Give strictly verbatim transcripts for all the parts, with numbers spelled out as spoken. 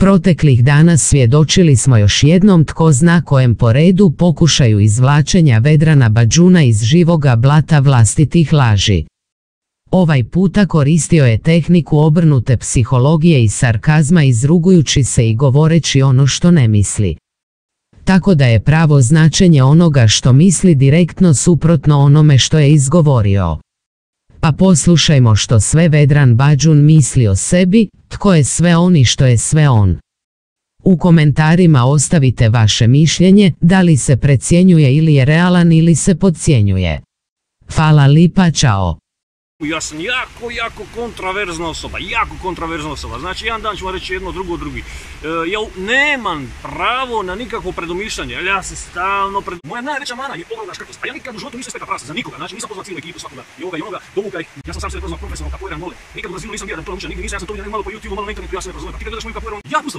Proteklih dana svjedočili smo još jednom tko zna kojem po redu pokušaju izvlačenja Vedrana Badžuna iz živoga blata vlastitih laži. Ovaj puta koristio je tehniku obrnute psihologije i sarkazma izrugujući se i govoreći ono što ne misli. Tako da je pravo značenje onoga što misli direktno suprotno onome što je izgovorio. Pa poslušajmo što sve Vedran Badžun misli o sebi, tko je sve on i što je sve on. U komentarima ostavite vaše mišljenje, da li se precjenjuje ili je realan ili se podcjenjuje. Hvala lipa, čao. Ja sam jako, jako kontraverzna osoba, jako kontraverzna osoba. Znači, jedan dan ću vam reći jedno, drugo, drugi. E, ja nemam pravo na nikakvo predomišljanje, ali ja se stalno pred... Moja najveća mana je ogromna škrtost, pa ja nikad u životu nisam spekao prasa za nikoga. Znači, nisam pozvao cijelu ekipu svakoga i ovoga i onoga, dovuka ih. Ja sam sam se pozvao profesionalno kapoeiran mole. Nikad u Brazilu nisam bio da to naučio, nigdje nisam, ja sam to vidio malo po YouTube, malo na internetu, ja sam ne razumio. Pa ti kad gledaš moju kapoeiran, ja pusto!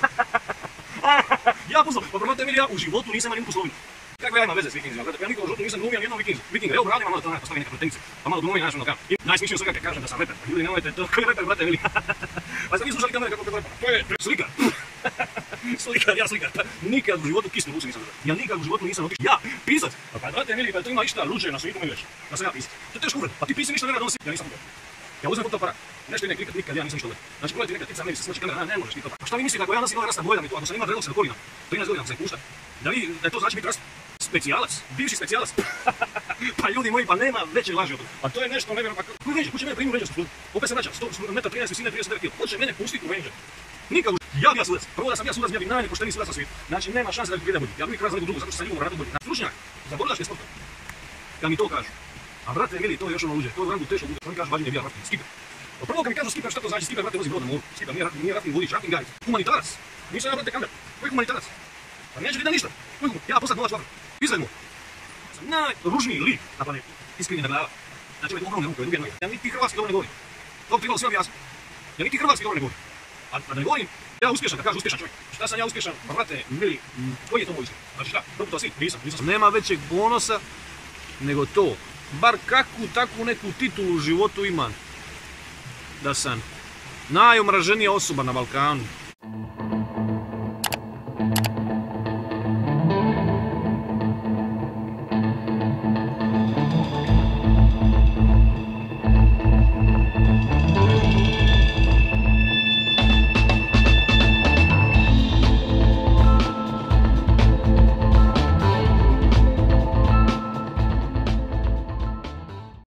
Ja pusto! Pa prvo temelj, ja u životu nisam imao nikakvu slovinu. Kakve ja imam veze s vikingzima? Ja nikad u životu nisam glumio nijednom vikinga. Evo, radim malo to ne postavi neke protekcije. Pa malo glumim, znaš ono kao. Najsmišnije svega kad kažem da sam reper. Ljudi, nemojte to, koji reper, brate, Emili? Pa ste vi slušali kamere kako to reper? To je slikar. Slikar, ja slikar. Nikad u životu kisnu ruci nisam gledao. Ja nikad u životu nisam otišao. Ja, pisac. Pa pa, brate, Emili, pa to ima išta luđe na svijetu, već. Da sam ja pisac. To je teško uvred. Pa ti pisi ništa ne rada donosi. Ja nisam to. Ja uzmem fotoaparat. Nešto ide klikat, nikad ja nisam ništa gledao. Znači, pogledajte nekad tica, Emili se snoći kamera, ne možeš ti to. Pa šta vi mislite ako ja nosim ovaj rasta boja mi to, ako sam ima dreadlockse do koljena, trinaest godina ako se pušta, da vi, da je to znači biti rast specijalac, bivši specijalac. Pa ljudi moji, pa nema veće laži od toga. Pa to je nešto nevjerojatno. Pa koji Ranger? Ko će mene primiti u Rangersu? Opet se vraća, metar trinaest, visine trideset devet kila. Ko će mene pustiti u Ranger? Nikad u... Ja bi ja sudac. Prvo da sam ja sudac, ja bi najnepošteniji sudac na svijetu. Znači nema šanse da bi gleda bolji. Ja bi uvijek razao neku drugu, zato što sam ljubom radu bolji. Na stručnjak, za borilačke sporta. Kad mi to kažu. A brate, Emili, to je još ono luđe. To je u rangu teško luđe. Oni kažu Badžun je bio ratni skiper. Prvo kad mi kažu skiper, šta to znači? Skiper, brate, vozi brod na moru. Skiper, nije ratni vodič, ratni guide. Humanitarac. Nisam ja, brate, kamer. Koji humanitarac? Pa neće biti ništa. Ja poslat nova čvara. Izgled mu. Sam najružniji lik na planetu. Iskreni na glava. Znači, ovaj ogromne ruke, duge noge. Ja niti hrvatski dobro ne govorim. To bi trebalo sve objasniti. Ja niti hrvatski dobro ne govorim. A da ne govorim, ja uspješan, da kažu uspješan čovjek. Šta sam ja uspješan? Brate, Mili, koji je to moj uspjeh? Znači šta? Dobro to svi? Nisam, nisam. Nema većeg ponosa nego to. Bar kakvu takvu neku titulu u životu imam. Da sam najomraženija osoba na Balkanu.